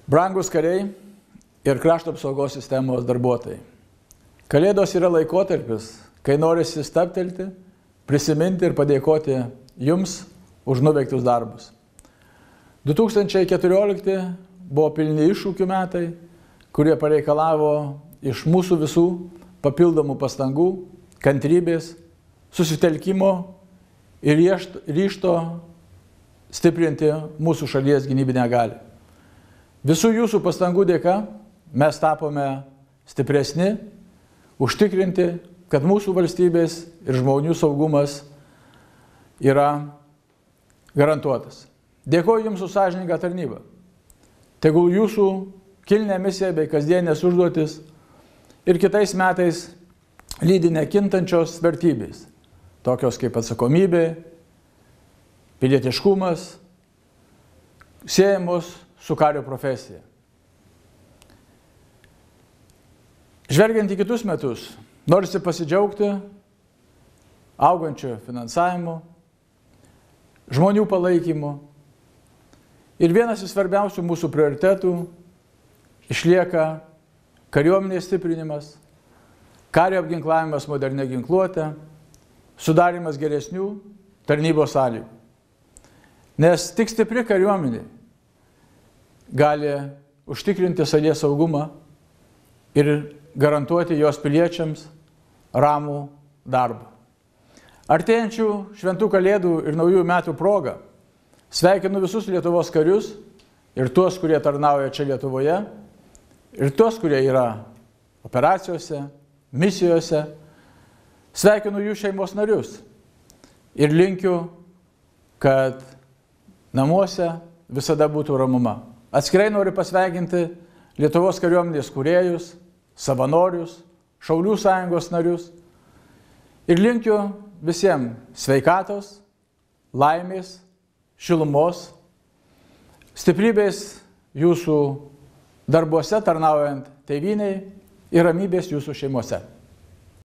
Brangus kariai ir krašto apsaugos sistemos darbuotojai. Kalėdos yra laikotarpis, kai norisi stabtelti, prisiminti ir padėkoti jums už nuveiktus darbus. 2014 buvo pilni iššūkių metai, kurie pareikalavo iš mūsų visų papildomų pastangų, kantrybės, susitelkimo ir ryžto stiprinti mūsų šalies gynybinę galią. Visų jūsų pastangų dėka mes tapome stipresni, užtikrinti, kad mūsų valstybės ir žmonių saugumas yra garantuotas. Dėkoju Jums už sąžiningą tarnybą. Tegul Jūsų kilnė misija bei kasdienės užduotis ir kitais metais lydi nekintančios vertybės, tokios kaip atsakomybė, pilietiškumas, siejamos su kario profesija. Žvelgiant į kitus metus, norisi pasidžiaugti augančio finansavimo, žmonių palaikymo ir vienas iš svarbiausių mūsų prioritetų išlieka kariuomenės stiprinimas, kario apginklavimas modernia ginkluote, sudarimas geresnių tarnybos sąlygų. Nes tik stipri kariuomenė gali užtikrinti šalies saugumą ir garantuoti jos piliečiams ramų darbą. Artėjančių šventų kalėdų ir naujųjų metų proga sveikinu visus Lietuvos karius ir tuos, kurie tarnauja čia Lietuvoje, ir tuos, kurie yra operacijose, misijose. Sveikinu jų šeimos narius ir linkiu, kad namuose visada būtų ramuma. Atskirai noriu pasveikinti Lietuvos kariuomenės kūrėjus, savanorius, Šaulių sąjungos narius ir linkiu visiems sveikatos, laimės, šilumos, stiprybės jūsų darbuose tarnaujant tėvynei ir ramybės jūsų šeimose.